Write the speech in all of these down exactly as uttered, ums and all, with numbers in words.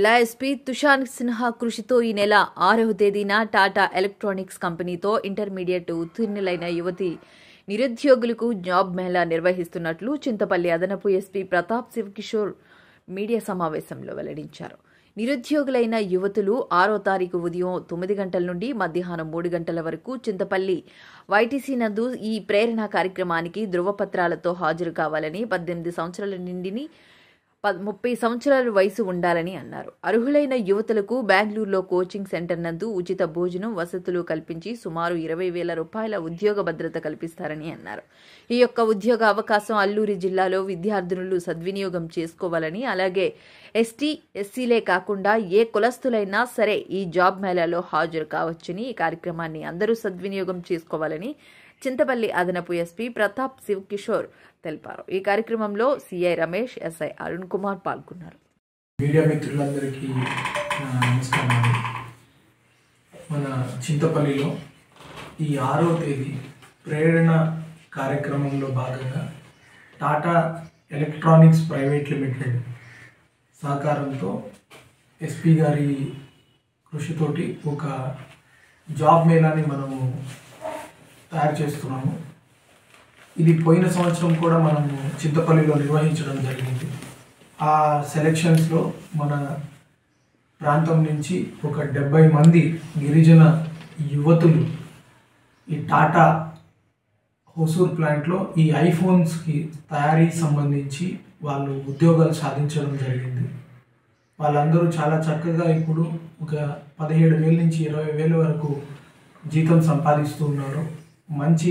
జిల్లా ఎస్పీ తుషార్ సిన్హా కృషితో ఈ నెల ఆరవ తేదీన టాటా ఎలక్ట్రానిక్స్ కంపెనీతో ఇంటర్మీడియట్ ఉత్తీర్ణులైన యువతి నిరుద్యోగులకు జాబ్ మేళా నిర్వహిస్తున్నట్లు చింతపల్లి అదనపు ఎస్పీ ప్రతాప్ శివకిషోర్ మీడియా సమావేశంలో వెల్లడించారు. నిరుద్యోగులైన యువతులు ఆరో తారీఖు ఉదయం తొమ్మిది గంటల నుండి మధ్యాహ్నం మూడు గంటల వరకు చింతపల్లి వైటీసీ నందు ఈ ప్రేరణ కార్యక్రమానికి ధృవపత్రాలతో హాజరు కావాలని, పద్దెనిమిది సంవత్సరాల నిండిని ముప్పై సంవత్సరాల వయసు ఉండాలని అన్నారు. అర్హులైన యువతులకు బెంగళూరులో కోచింగ్ సెంటర్ నందు ఉచిత భోజనం వసతులు కల్పించి సుమారు ఇరవై వేల రూపాయల ఉద్యోగ భద్రత కల్పిస్తారని అన్నారు. ఈ యొక్క ఉద్యోగ అవకాశం అల్లూరి జిల్లాలో విద్యార్థినులు సద్వినియోగం చేసుకోవాలని, అలాగే ఎస్టీ ఎస్సీలే కాకుండా ఏ కులస్తులైనా సరే ఈ జాబ్ మేళాలో హాజరు కావచ్చని, ఈ కార్యక్రమాన్ని అందరూ సద్వినియోగం చేసుకోవాలని చింతపల్లి అదనపు ఎస్పీ ప్రతాప్ శివకిషోర్ తెలిపారు. ఈ కార్యక్రమంలో సిఐ రమేష్, ఎస్ఐ అరుణ్ కుమార్ పాల్గొన్నారు. మీడియా మిత్రులందరికీ నమస్కారం. మన చింతపల్లిలో ఈ ఆరో తేదీ ప్రేరణ కార్యక్రమంలో భాగంగా టాటా ఎలక్ట్రానిక్స్ ప్రైవేట్ లిమిటెడ్ సహకారంతో ఎస్పీ గారి కృషితోటి ఒక జాబ్ మేళాని మనము తయారు చేస్తున్నాము. ఇది పోయిన సంవత్సరం కూడా మనము చింతపల్లిలో నిర్వహించడం జరిగింది. ఆ సెలక్షన్స్లో మన ప్రాంతం నుంచి ఒక డెబ్బై మంది గిరిజన యువతులు ఈ టాటా హోసూర్ ప్లాంట్లో ఈ ఐఫోన్స్కి తయారీ సంబంధించి వాళ్ళు ఉద్యోగాలు సాధించడం జరిగింది. వాళ్ళందరూ చాలా చక్కగా ఇప్పుడు ఒక పదిహేడు వేల నుంచి ఇరవై వేల వరకు జీతం సంపాదిస్తూ ఉన్నారు. మంచి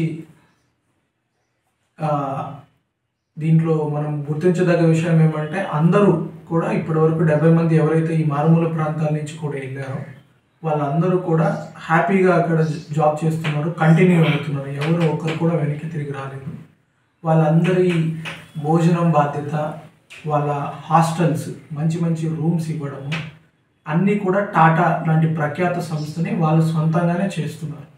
దీంట్లో మనం గుర్తించదగ్గ విషయం ఏమంటే అందరూ కూడా ఇప్పటివరకు డెబ్బై మంది ఎవరైతే ఈ మారుమూల ప్రాంతాల నుంచి కూడా వెళ్ళారో వాళ్ళందరూ కూడా హ్యాపీగా అక్కడ జాబ్ చేస్తున్నారు, కంటిన్యూ అవుతున్నారు. ఎవరు ఒకరు కూడా వెనక్కి తిరిగి రాలేదు. వాళ్ళందరి భోజనం బాధ్యత, వాళ్ళ హాస్టల్స్, మంచి మంచి రూమ్స్ ఇవ్వడము అన్నీ కూడా టాటా లాంటి ప్రఖ్యాత సంస్థని వాళ్ళు సొంతంగానే చేస్తున్నారు.